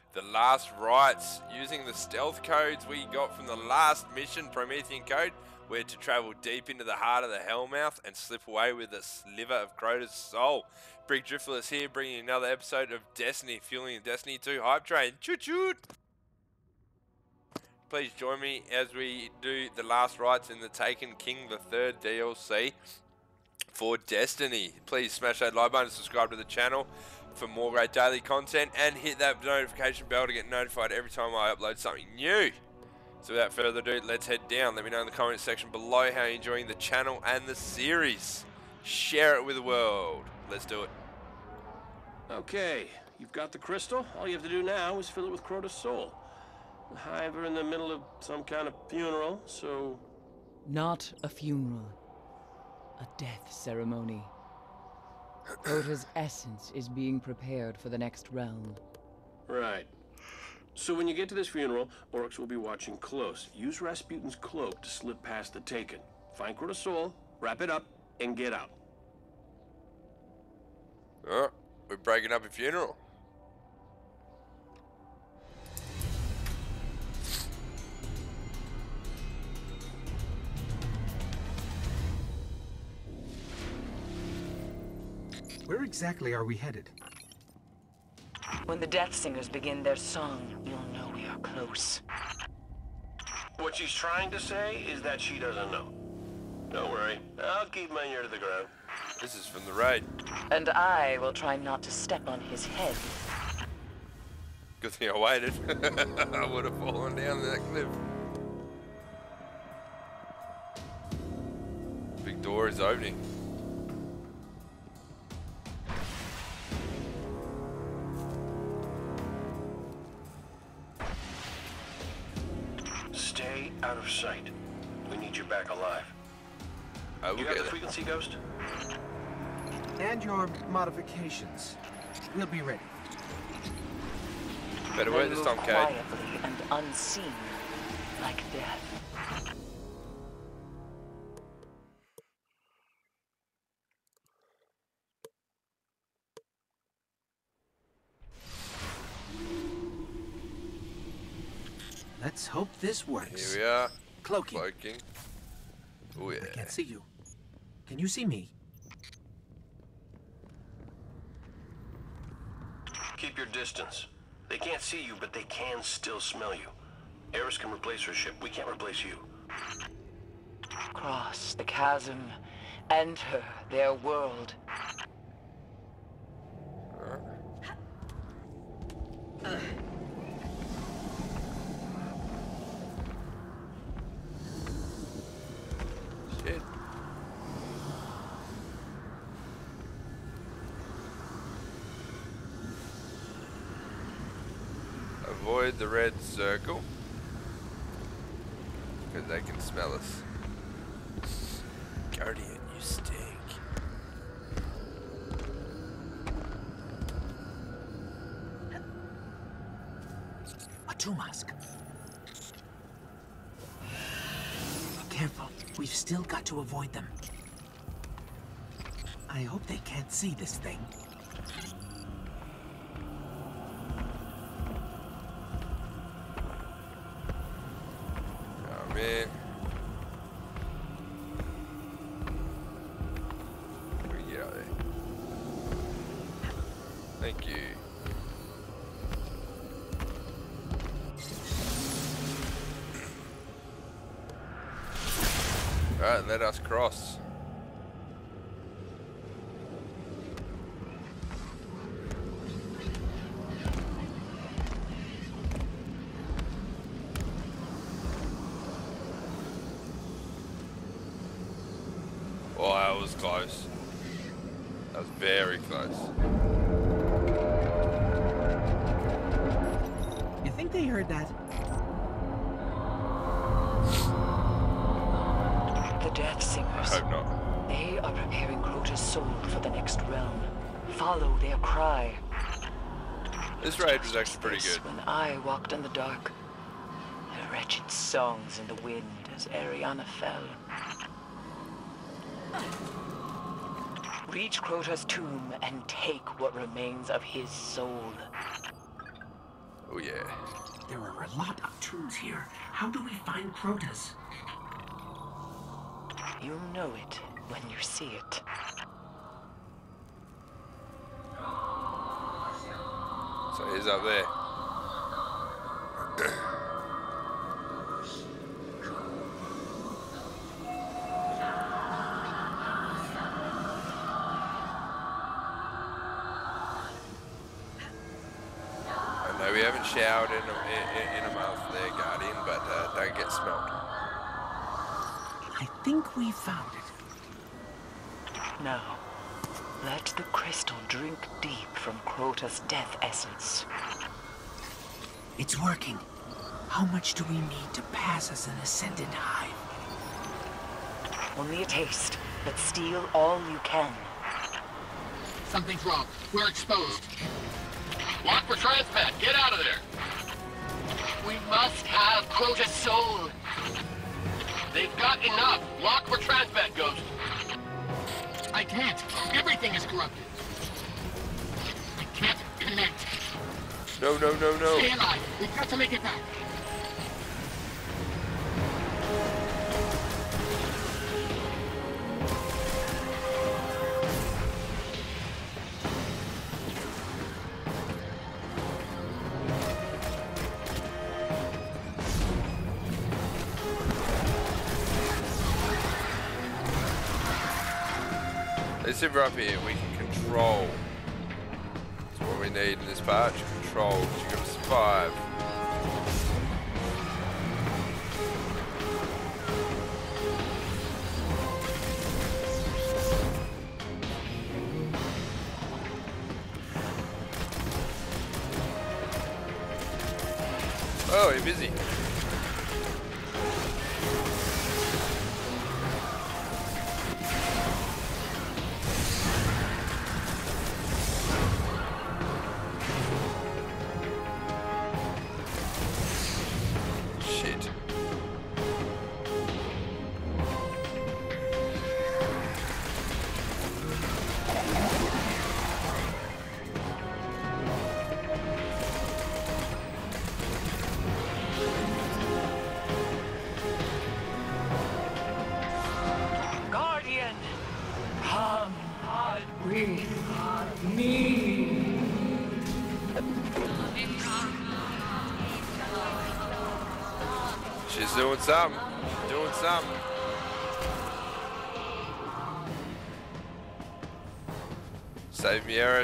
the last rites using the stealth codes we got from the last mission, Promethean code. We're to travel deep into the heart of the Hellmouth and slip away with a sliver of Crota's soul. Big Drithulus here, bringing another episode of Destiny, fueling the Destiny 2 hype train. Choo choo! Please join me as we do the last rites in the Taken King III DLC for Destiny. Please smash that like button and subscribe to the channel for more great daily content, and hit that notification bell to get notified every time I upload something new. So without further ado, let's head down. Let me know in the comment section below how you're enjoying the channel and the series. Share it with the world. Let's do it. Okay, you've got the crystal. All you have to do now is fill it with Crota's soul. The Hive are in the middle of some kind of funeral, so... Not a funeral. A death ceremony. Crota's essence is being prepared for the next realm. Right. So when you get to this funeral, orcs will be watching close. Use Rasputin's cloak to slip past the Taken. Find Crota's soul, wrap it up, and get out. Oh, we're breaking up a funeral. Where exactly are we headed? When the Death Singers begin their song, you'll know we are close. What she's trying to say is that she doesn't know. Don't worry, I'll keep my ear to the ground. This is from the raid. And I will try not to step on his head. Good thing I waited. I would have fallen down that cliff. Big door is opening. Stay out of sight. We need you back alive. I will You got get the it. frequency, Ghost? And your modifications. We'll be ready. Better They wait this move time, Kate. quietly and unseen, like death. Let's hope this works. Here we are. Cloaking. Cloaking. Oh yeah. I can't see you. Can you see me? Keep your distance. They can't see you, but they can still smell you. Eris can replace her ship. We can't replace you. Cross the chasm, enter their world. Shit. Avoid the red circle, because they can smell us. Guardian, you stink. A two mask. Careful. We've still got to avoid them. I hope they can't see this thing. Oh man. We get out there. Thank you. Alright, let us cross. Oh, that was close. That was very close. You think they heard that? The Death Singers. I hope not. They are preparing Crota's soul for the next realm. Follow their cry. This raid was actually pretty good. When I walked in the dark, the wretched songs in the wind as Ariana fell. Reach Crota's tomb and take what remains of his soul. Oh yeah. There are a lot of tombs here. How do we find Crota's? You'll know it when you see it. So he's up there. I know we haven't showered in a month there, Guardian, but don't get smelled. I think we found it. Now, let the crystal drink deep from Crota's death essence. It's working. How much do we need to pass as an Ascendant hive? Only a taste, but steal all you can. Something's wrong. We're exposed. Lock for transport. Get out of there. We must have Crota's soul. They've got enough. Lock for transport, Ghost. I can't. Everything is corrupted. I can't connect. No, no, no, no. Stay alive. We've got to make it back. Let's if we're up here, we can control. That's what we need in this part. Control. You've got to survive. Oh, you're busy. She's doing something. Doing something. Save me, Eris.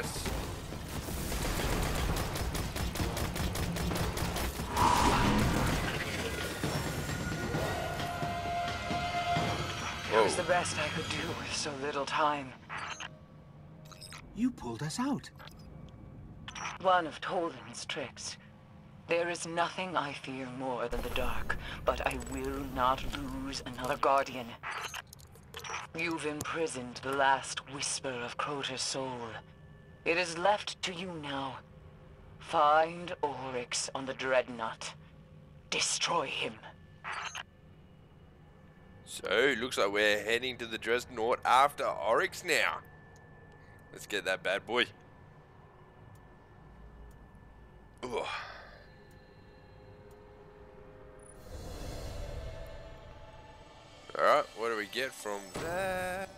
That was the best I could do with so little time. You pulled us out. One of Toland's tricks. There is nothing I fear more than the dark, but I will not lose another guardian. You've imprisoned the last whisper of Crota's soul. It is left to you now. Find Oryx on the Dreadnought. Destroy him. So, looks like we're heading to the Dreadnought after Oryx now. Let's get that bad boy. Ooh. Alright, what do we get from that?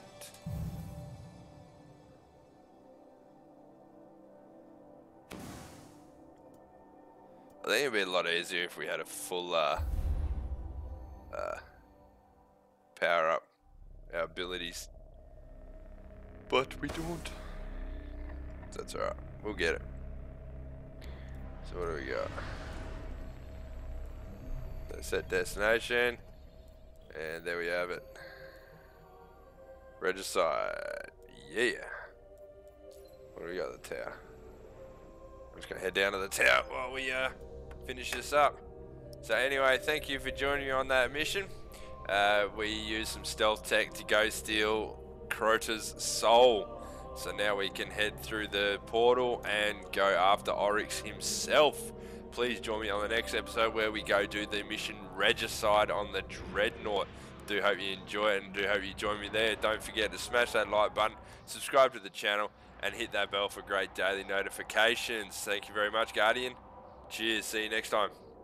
I think it'd be a lot easier if we had a full power up our abilities. But we don't. That's alright, we'll get it. So what do we got? Let's set destination. And there we have it. Regicide. Yeah. What do we got at the tower? I'm just going to head down to the tower while we finish this up. So anyway, thank you for joining me on that mission. We used some stealth tech to go steal Crota's soul. So now we can head through the portal and go after Oryx himself. Please join me on the next episode where we go do the mission Regicide on the Dreadnought. Do hope you enjoy it and do hope you join me there. Don't forget to smash that like button, subscribe to the channel, and hit that bell for great daily notifications. Thank you very much, Guardian. Cheers. See you next time.